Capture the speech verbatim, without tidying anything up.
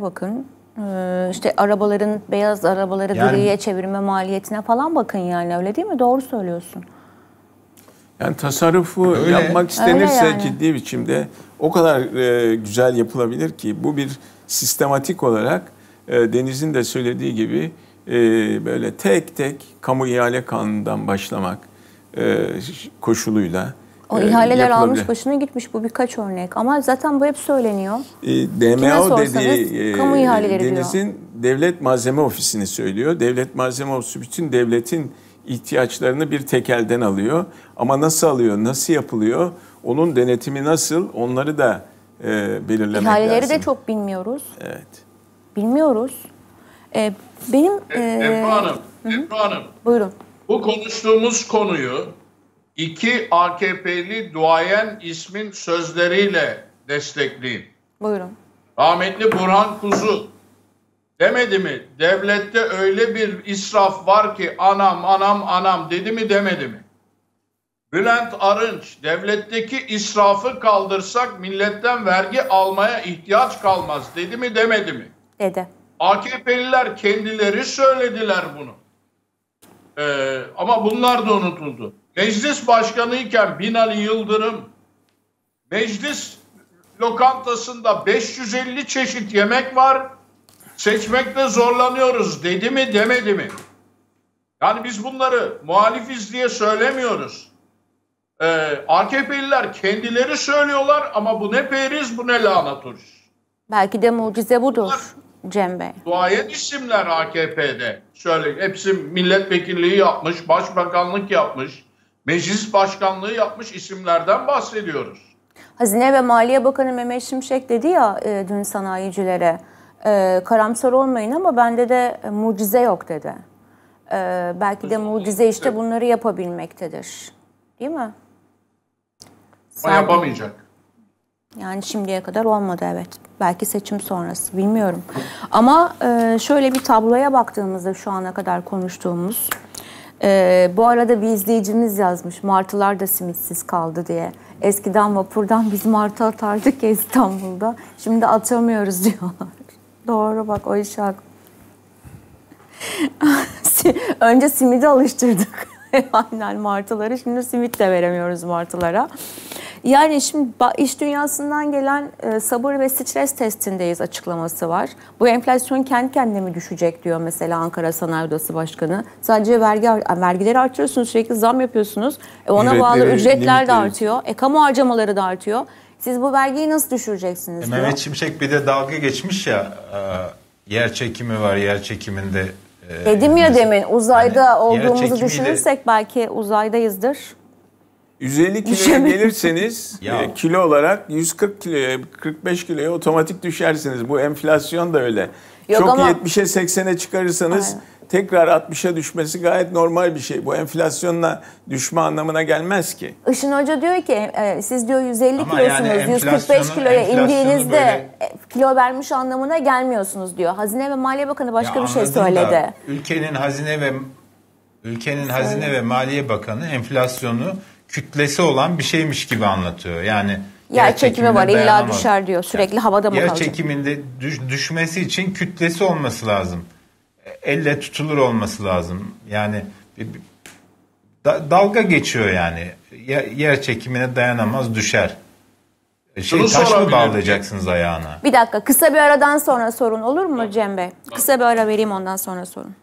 bakın. Ee, işte arabaların, beyaz arabaları yani, griye çevirme maliyetine falan bakın yani, öyle değil mi? Doğru söylüyorsun. Yani tasarrufu öyle yapmak istenirse yani, ciddi biçimde o kadar e, güzel yapılabilir ki bu bir sistematik olarak e, Deniz'in de söylediği gibi e, böyle tek tek kamu ihale kanunundan başlamak e, koşuluyla. O ihaleler e, almış başına gitmiş, bu birkaç örnek ama zaten bu hep söyleniyor. E, D M O dediği e, kamu ihaleleri Deniz'in Devlet Malzeme Ofisi'ni söylüyor. Devlet Malzeme Ofisi bütün devletin ihtiyaçlarını bir tekelden alıyor. Ama nasıl alıyor, nasıl yapılıyor, onun denetimi nasıl, onları da e, belirlemek İhaleleri lazım. İhaleleri de çok bilmiyoruz. Evet. Bilmiyoruz. Ee, benim... E, Ebru Hanım, Ebru Hanım. Buyurun. Bu konuştuğumuz konuyu iki A K P'li duayen ismin sözleriyle destekleyin. Buyurun. Rahmetli Burhan Kuzu demedi mi? Devlette öyle bir israf var ki anam anam anam dedi mi demedi mi? Bülent Arınç, devletteki israfı kaldırsak milletten vergi almaya ihtiyaç kalmaz dedi mi demedi mi? Dedi. A K P'liler kendileri söylediler bunu. Ee, ama bunlar da unutuldu. Meclis başkanıyken Binali Yıldırım meclis lokantasında beş yüz elli çeşit yemek var, seçmekte zorlanıyoruz dedi mi demedi mi? Yani biz bunları muhalifiz diye söylemiyoruz. Ee, A K P'liler kendileri söylüyorlar ama bu ne periz bu ne lanet olur. Belki de mucize budur Cem Bey. Duayen isimler A K P'de. Şöyle hepsi milletvekilliği yapmış, başbakanlık yapmış, meclis başkanlığı yapmış isimlerden bahsediyoruz. Hazine ve Maliye Bakanı Mehmet Şimşek dedi ya e, dün sanayicilere, e, karamsar olmayın ama bende de e, mucize yok dedi. E, belki de mucize işte bunları yapabilmektedir. Değil mi? O yapamayacak. Yani şimdiye kadar olmadı, evet. Belki seçim sonrası, bilmiyorum. Ama e, şöyle bir tabloya baktığımızda şu ana kadar konuştuğumuz, e, bu arada bir izleyicimiz yazmış, martılar da simitsiz kaldı diye. Eskiden vapurdan biz martı atardık ya İstanbul'da, şimdi atamıyoruz diyorlar. Doğru bak, o iş hak. Önce simidi alıştırdık. Aynen martıları, şimdi simit de veremiyoruz martılara. Yani şimdi iş dünyasından gelen e, sabır ve stres testindeyiz açıklaması var. Bu enflasyon kendi kendine mi düşecek diyor mesela Ankara Sanayi Odası Başkanı. Sadece vergi vergileri artırıyorsunuz, sürekli zam yapıyorsunuz. E, ona Ücretleri, bağlı ücretler de artıyor. E, kamu harcamaları da artıyor. Siz bu vergiyi nasıl düşüreceksiniz e, diyor. Mehmet Şimşek bir de dalga geçmiş ya, e, yer çekimi var, yer çekiminde. E, Dedim ya demin uzayda yani, olduğumuzu düşünürsek de, belki uzaydayızdır. yüz elli kiloya gelirseniz e, kilo olarak yüz kırk kiloya, kırk beş kiloya otomatik düşersiniz. Bu enflasyon da öyle. Yok Çok ama, yetmişe seksene çıkarırsanız aynen, tekrar altmışa düşmesi gayet normal bir şey. Bu enflasyonla düşme anlamına gelmez ki. Işın Hoca diyor ki e, siz diyor yüz elli ama kilosunuz, yani yüz kırk beş kiloya indiğinizde böyle, kilo vermiş anlamına gelmiyorsunuz diyor. Hazine ve Maliye Bakanı başka bir şey söyledi. Da, ülkenin hazine ve ülkenin Söyle. hazine ve Maliye Bakanı enflasyonu kütlesi olan bir şeymiş gibi anlatıyor. Yani yer çekimi var, illa düşer diyor. Sürekli yani, havada mı yer kalacak? Yer çekiminde düş, düşmesi için kütlesi olması lazım. Elle tutulur olması lazım. Yani bir, bir, da, dalga geçiyor yani. Yer, yer çekimine dayanamaz, düşer. Şey, taş mı bağlayacaksınız ayağına? Bir dakika, kısa bir aradan sonra sorun olur mu Cem Bey? Kısa bir ara vereyim, ondan sonra sorun.